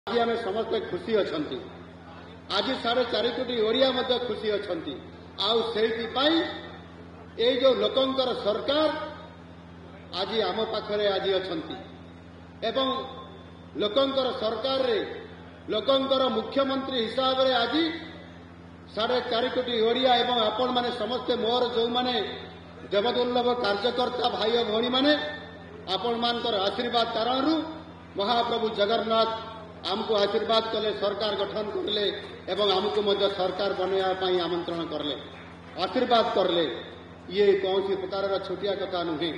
आज आम समस्ते खुशी अच्छा आज 4.5 कोटी ओडिया खुशी अच्छा आई जो लोकंकर सरकार आज आम पाखरे आज अच्छा लोकंकर सरकार रे लोकंकर मुख्यमंत्री हिसाब रे आज 4.5 कोटी ओडिया एवं आपण माने समस्ते मोर जो माने देवदुर्लभ कार्यकर्ता भाई और भौणी माने आपण मानकर आशीर्वाद कारण महाप्रभु जगन्नाथ आमको आशीर्वाद कले सरकार गठन करले एवं आमको मध्य सरकार बनवाई आमंत्रण करले आशीर्वाद करले ये कौन प्रकार छोटिया कथा नुहे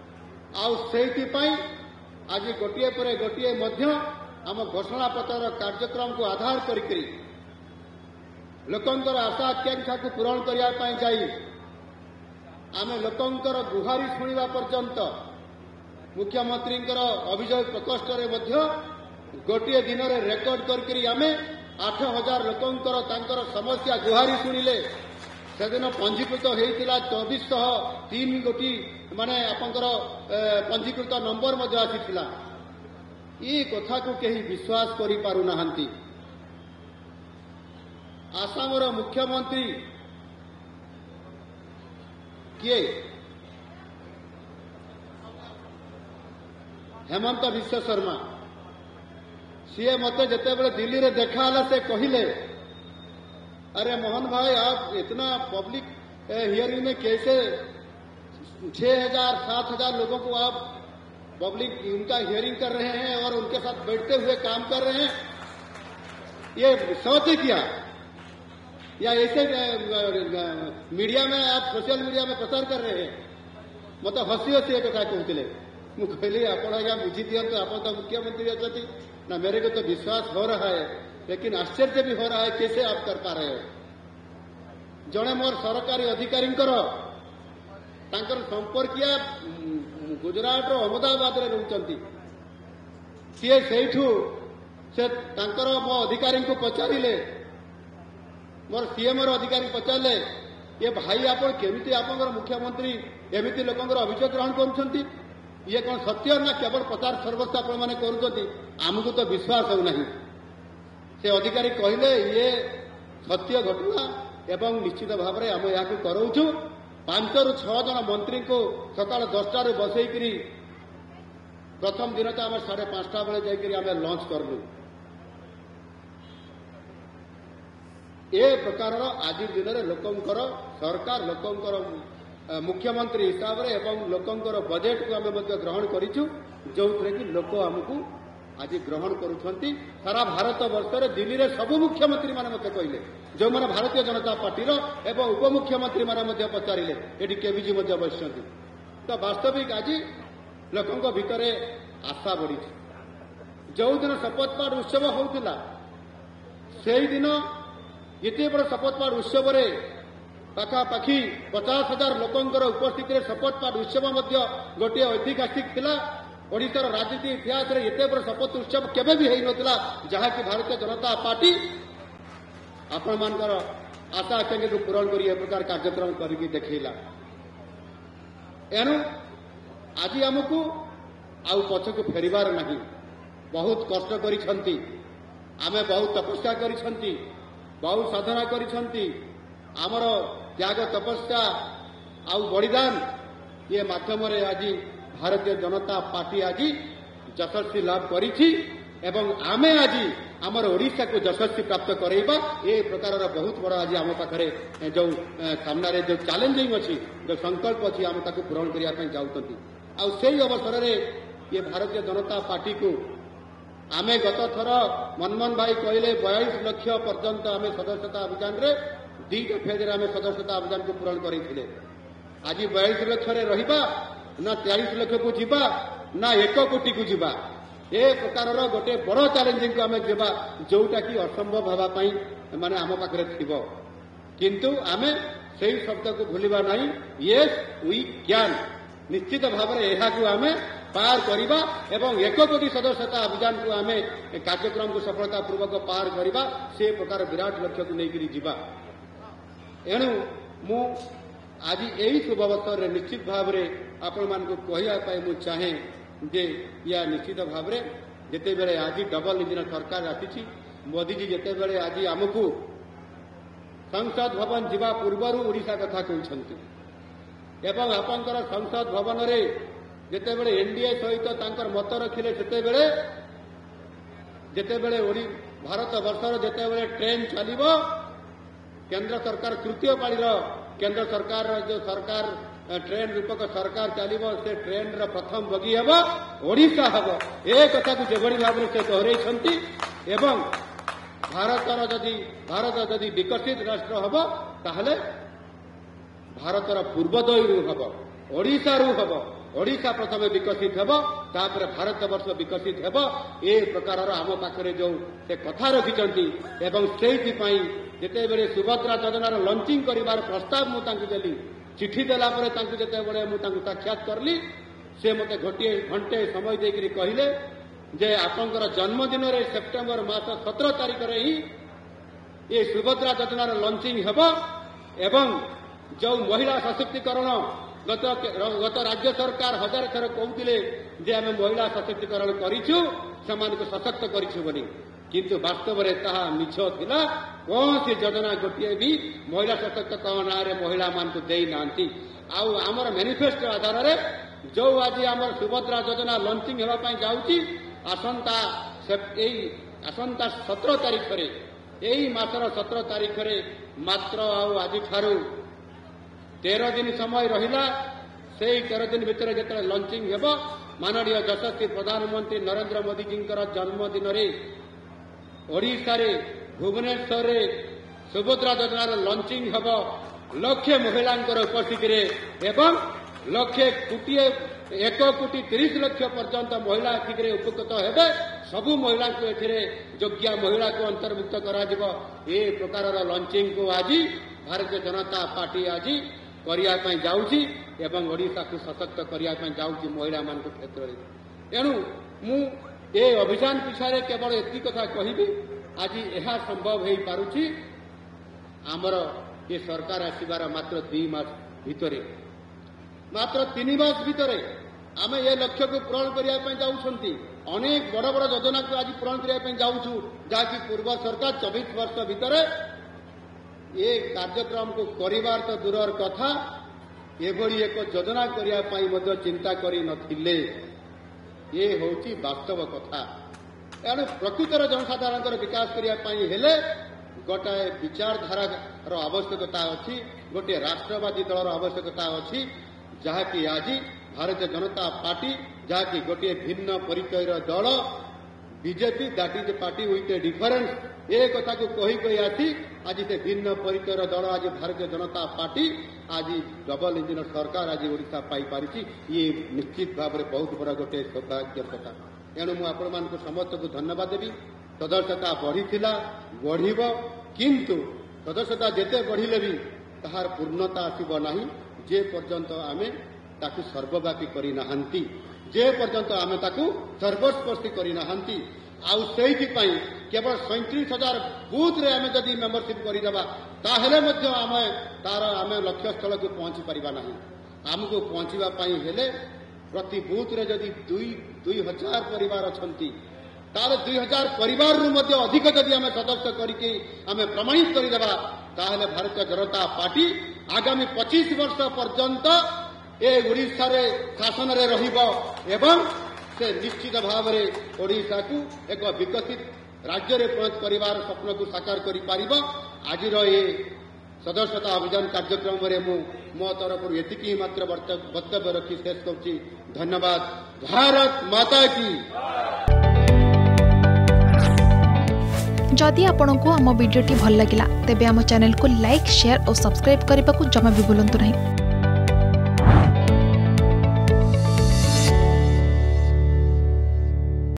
आज गोटे पर गोटे आम घोषणा पत्र कार्यक्रम को आधार करी लोकंकर आशा आकांक्षा को पूरण करने जाई आम लोकंकर गुहारी शुणा पर्यंत मुख्यमंत्री अभियोग प्रकोष्ठ गोटे दिन में रेकर्ड करके आम 8,000 लोकंकर समस्या गुहारी शुणिले से दिन पंजीकृत होता 2403 गोटी माने आपंकर पंजीकृत नंबर आसीथिला ये कथा को कहीं विश्वास करि पारु नाहंती। आसामर मुख्यमंत्री किए हेमंत विश्व शर्मा सी मत जिते बड़े दिल्ली रे देखा से कहले अरे मोहन भाई आप इतना पब्लिक हियरिंग में कैसे 6,000-7,000 लोगों को आप पब्लिक उनका हियरिंग कर रहे हैं और उनके साथ बैठते हुए काम कर रहे हैं ये सोचे क्या या ऐसे मीडिया में आप सोशल मीडिया में प्रचार कर रहे हैं मत हसी हसी एक कथा कहते मुझे कहली आप बुझी दिंतु आप तो मुख्यमंत्री अच्छा ना मेरे को तो विश्वास हो रहा है लेकिन आश्चर्य भी हो रहा है कैसे आप कर पा रहे हो। जड़े मोर सरकारी अधिकारी संपर्किया गुजरात अहमदाबाद रे रहउचंती सी से मो अधिकारी को पचारे मोर सीएम अधिकारी पचारे ये भाई आप केमिति आप मुख्यमंत्री एमती लोक अभियोग ग्रहण करुँच ये कौन सत्य ना केवल प्रचार सर्वस्व आपण मैंने करमको तो विश्वास होना से अधिकारी कहले ये सत्य घटना एवं निश्चित भाव में आम या कराऊँ 5 ରୁ 6 जन मंत्री को सकाल 10टा बसईकरी प्रथम दिन तो आम 5:30 बेले जाकर लंच करलु ए प्रकार आज दिन में लोकंकर सरकार लोकंकर मुख्यमंत्री हिसाब रे एवं लोकंकर बजेट को आम ग्रहण करूँ जो कि लोक आमको आज ग्रहण करुछंती सारा भारत वर्ष में दिल्ली रे सब मुख्यमंत्री माने मते कहले जो माने भारतीय जनता पार्टी एवं उपमुख्यमंत्री माने पचारे ये केविजी बसती तो वास्तविक आज लोकों भितर आशा बढ़ी जो दिन शपथ पाठ उत्सव होता से दिन ये बड़ शपथ पाठ उत्सव पाखापाखि 50,000 लोकंकर उपस्थित शपथ पाठ उत्सव गोटे ऐतिहासिक थिला ओडिशार राजनीति इतिहास में एत बड़ शपथ उत्सव केबे भी होई नथिला जहाँकि भारतीय जनता पार्टी आपण मानकर आशा आकांक्षा को पूरण कर प्रकार कार्यक्रम करके देखला एणु आज आमको आउ पछक फेरिबार नहीं बहुत कष्ट करिसंती आमे बहुत तपस्या करिसंती बहुत साधना करिसंती आमर त्याग तपस्या आउ बलिदान ये माध्यम आज भारतीय जनता पार्टी आज यशस्वी लाभ करी एवं आमे आज आमर ओडिशा को यशस्वी प्राप्त करवा ये प्रकार बहुत बड़ा आज आम पाखे जो सामने जो चैलेंजिंग अच्छी जो संकल्प अच्छी आम ताको पूरण करने जाऊँ से अवसर में ये भारतीय जनता पार्टी को आमे गत थर मनमोहन भाई कहले 42 लाख पर्यंत आम सदस्यता अभियान रे 2टा फेज आम सदस्यता अभियान को पूरण करते आज 42 लाख रहा ना 43 लाख को जीवा ना 1 कोटी को जीवा ए प्रकार गोटे बड़ चैलेंजिंग को आम जीवा जोटा कि असंभव हाँपाई माने आम पाखे थी किंतु आमे से शब्द को भूलिबा नहीं येस वी कैन निश्चित भाव में यह आमे पार करवा एवं 1 कोटी सदस्यता अभियान को आमे कार्यक्रम को सफलता पूर्वक पार करवा से प्रकार विराट लक्ष्य को लेकर जीवा एणु मु आज यही शुभ अवसर में निश्चित भाव में आपण मान को कहवाई मुझे चाहे जे या निश्चित भाव में जितेबले आज डबल इंजिन सरकार आसी मोदीजी जितेबले आज आमको संसद भवन जीवा पूर्वर ओडिशा कथा कहते एवं आपंकर संसद भवन रे जितेबले एनडीए सहित मत रखिले जितेबले भारत वर्षर जितेबले ट्रेन चलो केंद्र सरकार तृतीय पाली केंद्र सरकार जो सरकार ट्रेन रूपक सरकार चलो से ट्रेन प्रथम बगी हम ओडिशा हम ए कथा को जो भाव से दोहराई एवं भारत जदि विकसित राष्ट्र हम ताहले भारतर पूर्वोदय हम ओडिशा हम ओडिशा प्रथम विकसित हेब तापर भारत वर्ष विकसित हेब ए प्रकार आम पाखे जो से कथा रखिंट एवं से जितेबले सुभद्रा योजनार लंचिंग कर प्रस्ताव मुझे चिठी देला जितेबले मुझे साक्षात करली से मत गोटे घंटे समय देकर कहले जे आपंकर जन्मदिन सेप्टेम्बर मास 17 तारिख ही ये सुभद्रा योजनार लंचिंग हेब एवं जो महिला सशक्तिकरण गत राज्य सरकार हजार थर कहते जे आम महिला सशक्तिकरण करूँ सशक्त करूँ किंतु वास्तव में ताहा मिछ थिला कौन सी योजना गोटे भी महिला सशक्तिकरण ना महिला मान को दे ना आमर मैनिफेस्टो आधार रे जो आज आम सुभद्रा योजना लंचिंग होगापी जाऊँगी आसंता 17 तारिख यही मासर 17 तारिख मात्र आज ठारू 13 दिन समय रहिला से 13 दिन भितर जो लंचिंग हेब माननीय यशस्वी प्रधानमंत्री नरेंद्र मोदी जी जन्मदिन ओडिशा रे भुवनेश्वर रे सुभद्रा योजनार लंचिंग हेब लक्षे महिला उपस्थित एवं 1,30,00,000 पर्यंत महिला एथिरे उपकृत हेबे सबु महिला को एथिरे योग्य महिला को अंतर्भुक्त करा जिवो ए प्रकार लंचिंग को आज भारतीय जनता पार्टी आज करिया पई जाउची एवं ओडिशा को सशक्त करिया पई जाउची महिला मान को क्षेत्र रे एणु मु ए अभियान पिछारे केवल एति कथा कहिबी आज यह संभव हो पारुची आमर ये सरकार आसीबार मात्र 2 मास भितरे मात्र 3 मास भितरे आम ये लक्ष्य को पूरण करने जाऊँगी अनेक बड़ बड़ योजना को आज पूरण करने जाऊँ जहाँकि पूर्व सरकार 24 वर्ष भितर ये कार्यक्रम को करिवार तो दूर कथा एभली एक योजना करने चिंता करी नथिले ये होची वास्तव कथा एणु प्रकृतर जनसाधारण विकास करने गोटाए विचारधारार आवश्यकता अच्छी गोटे राष्ट्रवादी दलर आवश्यकता अच्छी जहाँकि आज भारतीय जनता पार्टी जहाँकि गोटे भिन्न परिचयर दल BJP that is party with a difference ए कथा को कही आसी आज से भिन्न परिचयर दल आज भारतीय जनता पार्टी आज डबल इंजिन सरकार आज ओडिशा पाई पारिछि ये निश्चित भाव में बहुत बड़ा गोटे सौभाग्य कथा एणु मु आपण मान समस्त को धन्यवाद देवी सदस्यता बढ़ीला बढ़ किंतु सदस्यता जेते बढ़िले भी ताहार पूर्णता आसीब नाही जे पर्यंत आमे ताकू सर्वव्यापी करी नाहंती जे पर्यंत आमे ताकू सर्वस्पर्शी करी नाहंती आउ सेहिथिपाई केवल 37,000 बूथ रे आमे जदि मेंबरशिप करिदेबा ताहेले मध्य आमे तार आमे लक्ष्य स्थल को पहुंची परिबा नाही आमको पहुंचीबा पाई हेले प्रति बूथ रे जदि 2,000 परिवार अछंती तार 2,000 परिवार रु मध्य अधिक जदि आमे सदस्य करिके आमे प्रमाणित करिदेबा ताहेले भारतीय जनता पार्टी आगामी 25 वर्ष पर्यंत ए ओडिशा रे शासन रे रहिबो एवं से निश्चित भाव में ओडिशा को एक विकसित राज्य रे परिणत करिवार स्वप्न को साकार करि पारिबो आज ये सदस्यता अभियान कार्यक्रम रे मो तरफ एतिकी मात्र वक्तव्य रखी शेष करुछि धन्यवाद भारत माता की जदि आपंक आम भिडी भल लगा तेब आम चैनल को लाइक शेयर और सब्सक्राइब करने को जमा भी भूलु नहीं।